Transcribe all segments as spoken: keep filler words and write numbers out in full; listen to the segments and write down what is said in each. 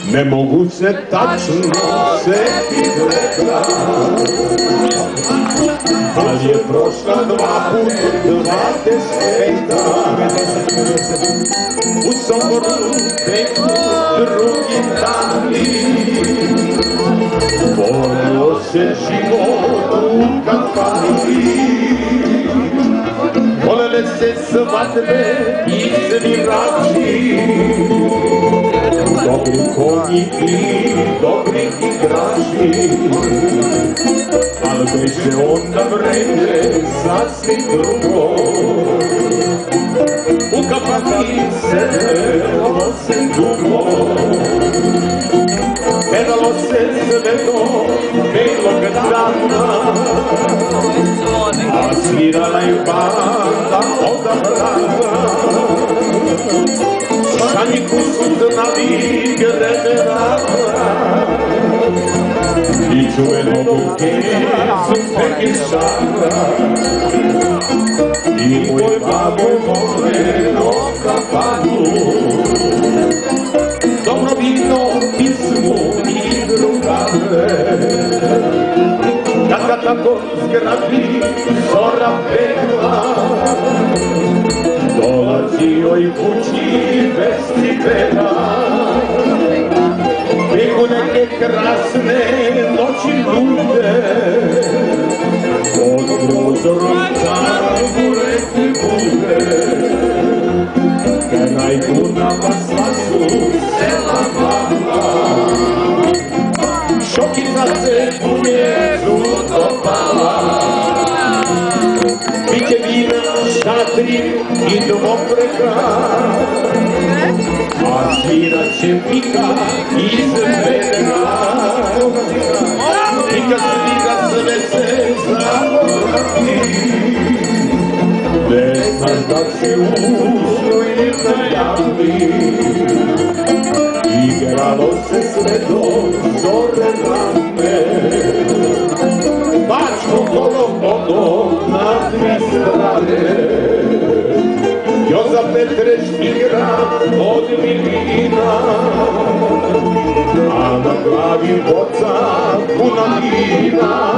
Ne mogu se tačno setiti reka, ali je prošla dva put dvadeset sveta. U Somboru teku drugi dani, voleo se život u kafani. Volele se svadbe i svirači, dobri konji i dobri igrači, ali beše onda vreme sasvim drugo. U kafani sedelo se dugo, gledalo se sve do belog dana, a svirala je banda odabrana. Šaniku su znali generala i čuvenog kesu Pekišara. I moj babo voleo kafanu, dobro vino, pismo i drugare. Kad ga tako zgrabi zora pekla, dolazi joj kući bez cipela. Begu neke krasne noći lude, od prozorom zabureti bude. Kraj Dunava sva su sela mala, Šokica se u njezu dopala. Biće vina, šatri i dvopreka, a svirat će pika iz vedra. I kad stiga sve se zavrati, ne znaš da se ušlo ili najavi. Igralo se sve do zore rane, Bačko kolo mogo na dvi strane. Joza Petreć igra od milina, a na glavi boca puna vina.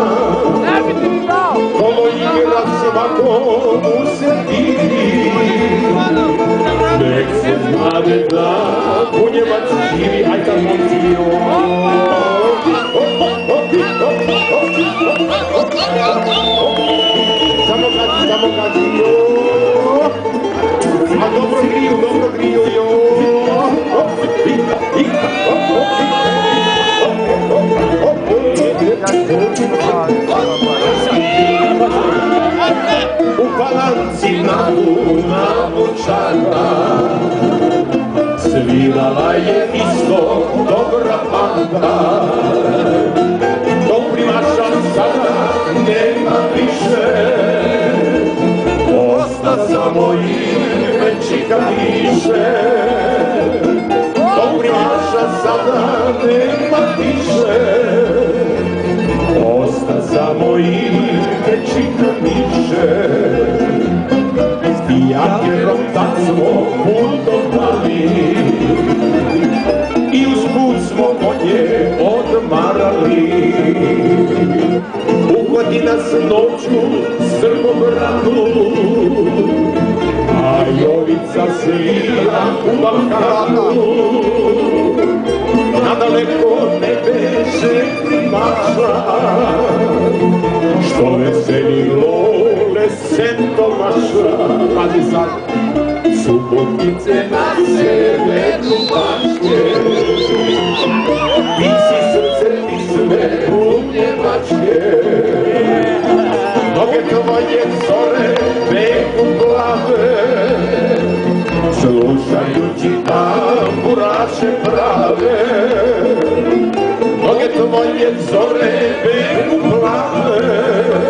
Kolo igra svako u sredini, nek se znade da Bunjevac živi. Aj kad montio, samo kad, samo kad jo, a dobro griju, dobro griju jo. U palanci na Duna Vučara svirala je isto dobra banda. Doprimaša sada nema više, osta samo ime čika piše. Doprimaša sada nema više, osta samo ime čika piše. S pijakerom tad smo puno dali i usput smo konje odmarali. Uhvati nas noću Srbobranu, a Jovica svira u Balkanu. Nadaleko ne beže primaša, što veselilo Sen Tomaša. Pazi sad, Subotice na severu Bačke, ti si srce pisme Bunjevačke. Noge tvoje zore beku plave, slušajući tamburaše prave. Noge tvoje zore beku plave,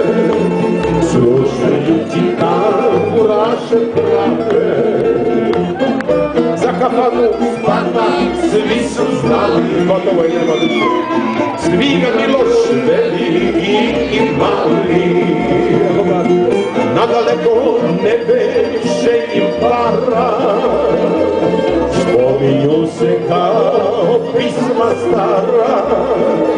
slušajući tamburaše prave. Za kafanu spada svi su znali, gotovo je nema više. Svi ga Miloš veliki i mali, nadaleko ne beše im para, spominju se kao pisma stara